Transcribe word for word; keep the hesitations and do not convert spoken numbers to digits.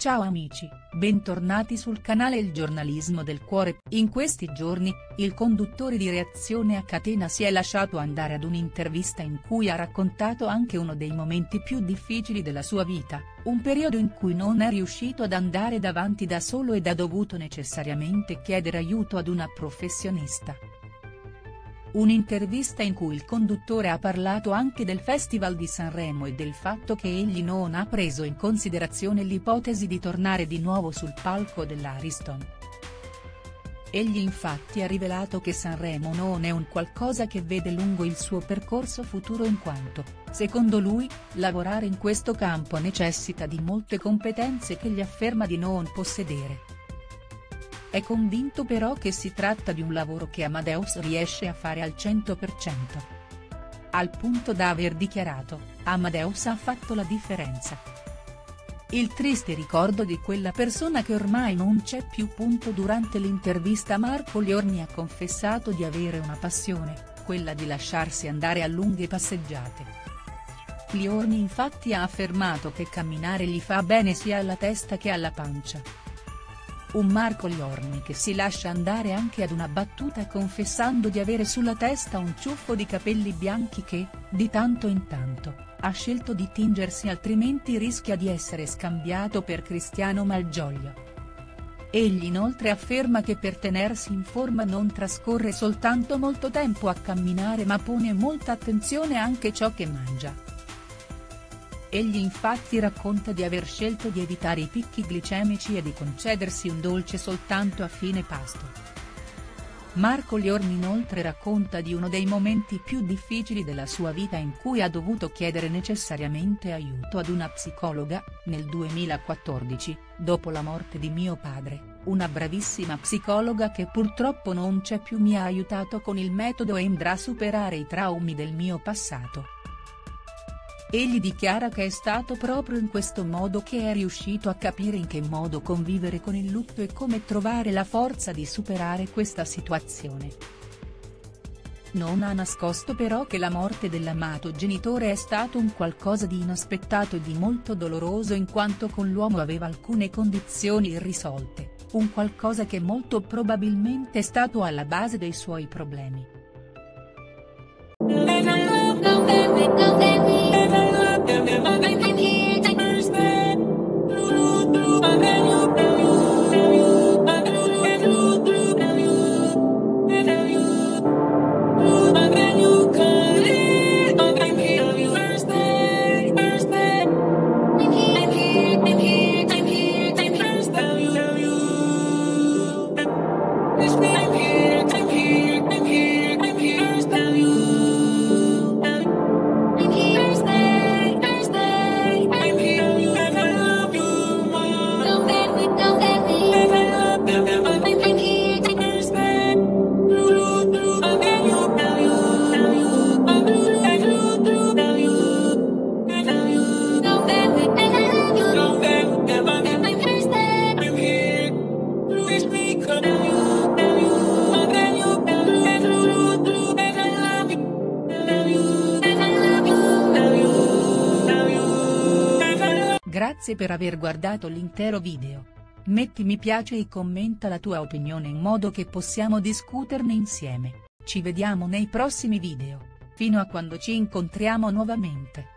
Ciao amici, bentornati sul canale Il Giornalismo del Cuore. In questi giorni, il conduttore di Reazione a catena si è lasciato andare ad un'intervista in cui ha raccontato anche uno dei momenti più difficili della sua vita, un periodo in cui non è riuscito ad andare davanti da solo ed ha dovuto necessariamente chiedere aiuto ad una professionista. Un'intervista in cui il conduttore ha parlato anche del Festival di Sanremo e del fatto che egli non ha preso in considerazione l'ipotesi di tornare di nuovo sul palco dell'Ariston. Egli infatti ha rivelato che Sanremo non è un qualcosa che vede lungo il suo percorso futuro in quanto, secondo lui, lavorare in questo campo necessita di molte competenze che gli afferma di non possedere. È convinto però che si tratta di un lavoro che Amadeus riesce a fare al cento per cento. Al punto da aver dichiarato, Amadeus ha fatto la differenza. Il triste ricordo di quella persona che ormai non c'è più. Durante l'intervista Marco Liorni ha confessato di avere una passione, quella di lasciarsi andare a lunghe passeggiate. Liorni infatti ha affermato che camminare gli fa bene sia alla testa che alla pancia. Un Marco Liorni che si lascia andare anche ad una battuta confessando di avere sulla testa un ciuffo di capelli bianchi che, di tanto in tanto, ha scelto di tingersi altrimenti rischia di essere scambiato per Cristiano Malgioglio. Egli inoltre afferma che per tenersi in forma non trascorre soltanto molto tempo a camminare ma pone molta attenzione anche a ciò che mangia. Egli infatti racconta di aver scelto di evitare i picchi glicemici e di concedersi un dolce soltanto a fine pasto. Marco Liorni inoltre racconta di uno dei momenti più difficili della sua vita in cui ha dovuto chiedere necessariamente aiuto ad una psicologa, nel duemilaquattordici, dopo la morte di mio padre, una bravissima psicologa che purtroppo non c'è più mi ha aiutato con il metodo EMDR a superare i traumi del mio passato. Egli dichiara che è stato proprio in questo modo che è riuscito a capire in che modo convivere con il lutto e come trovare la forza di superare questa situazione. Non ha nascosto però che la morte dell'amato genitore è stato un qualcosa di inaspettato e di molto doloroso in quanto con l'uomo aveva alcune condizioni irrisolte, un qualcosa che molto probabilmente è stato alla base dei suoi problemi. Grazie per aver guardato l'intero video. Metti mi piace e commenta la tua opinione in modo che possiamo discuterne insieme. Ci vediamo nei prossimi video, fino a quando ci incontriamo nuovamente.